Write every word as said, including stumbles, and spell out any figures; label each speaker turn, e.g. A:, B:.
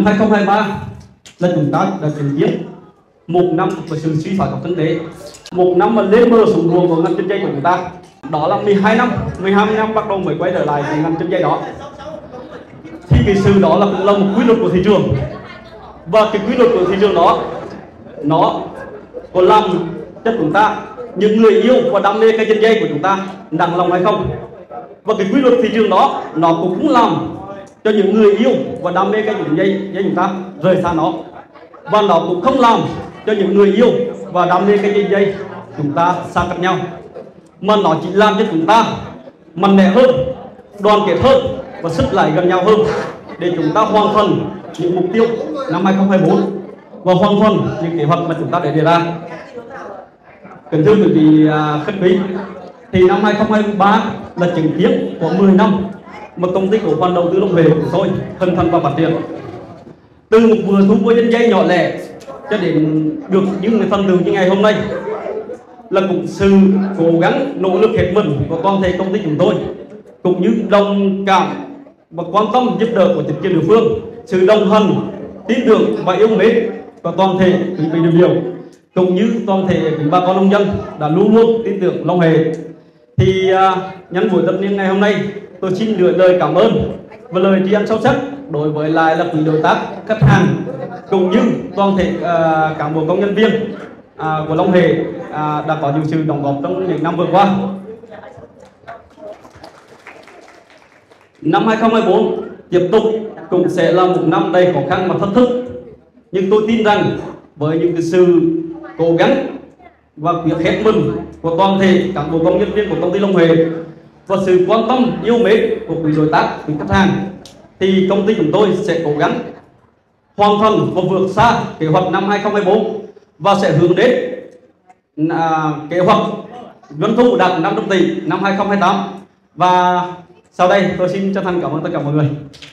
A: hai không hai ba là chúng ta đã chứng kiến một năm với sự suy thoái của kinh tế, một năm mà lên mơ xuống ruộng của ngành kinh doanh của chúng ta. Đó là mười hai năm, mười hai năm bắt đầu mới quay trở lại cái ngành kinh doanh đó. Thì cái sự đó là cũng là một quy luật của thị trường, và cái quy luật của thị trường đó nó có làm cho chúng ta, những người yêu và đam mê cái kinh doanh của chúng ta nặng lòng hay không. Và cái quy luật thị trường đó nó cũng không làm cho những người yêu và đam mê cái kinh doanh của chúng ta rời xa nó, và nó cũng không làm cho những người yêu và đam mê cái kinh doanh chúng ta xa cách nhau, mà nó chỉ làm cho chúng ta mạnh mẽ hơn, đoàn kết hơn và xích lại gần nhau hơn, để chúng ta hoàn thành những mục tiêu năm hai không hai bốn và hoàn thành những kế hoạch mà chúng ta đã đề ra. Kính thưa quý vị khách quý, thì năm hai không hai ba là chứng kiến của mười năm mà công ty cổ phần đầu tư Long Huệ của tôi hình thành và phát triển. Từ một vừa thu mua nhân dân nhỏ lẻ cho đến được những thành tựu như ngày hôm nay là cũng sự cố gắng nỗ lực hết mình của toàn thể công ty chúng tôi, cũng như đồng cảm và quan tâm giúp đỡ của chính quyền địa phương, sự đồng hành, tin tưởng và yêu mến của toàn thể quý vị đại biểu, cũng như toàn thể quý bà con nông dân đã luôn luôn tin tưởng Long Huệ. Thì uh, nhân buổi tập niên ngày hôm nay, tôi xin gửi lời cảm ơn và lời tri ân sâu sắc đối với lại là quý đối tác, khách hàng, cũng như toàn thể uh, cán bộ công nhân viên uh, của Long Huệ uh, đã có những sự đóng góp trong những năm vừa qua. Năm hai không hai bốn tiếp tục cũng sẽ là một năm đầy khó khăn và thách thức, nhưng tôi tin rằng với những cái sự cố gắng và quyết hết mình của toàn thể cán bộ công nhân viên của công ty Long Huệ và sự quan tâm yêu mến của quý đối tác, quý khách hàng, thì công ty chúng tôi sẽ cố gắng hoàn thành và vượt xa kế hoạch năm hai không hai bốn và sẽ hướng đến à, kế hoạch doanh thu đạt năm trăm tỷ năm hai không hai tám. Và sau đây tôi xin chân thành cảm ơn tất cả mọi người.